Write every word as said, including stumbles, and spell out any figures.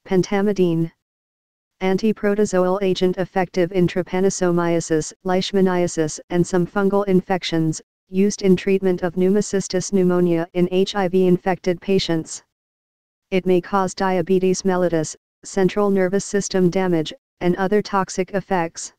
Pentamidine. Antiprotozoal agent effective in trypanosomiasis, leishmaniasis and some fungal infections, used in treatment of pneumocystis pneumonia in H I V-infected patients. It may cause diabetes mellitus, central nervous system damage, and other toxic effects.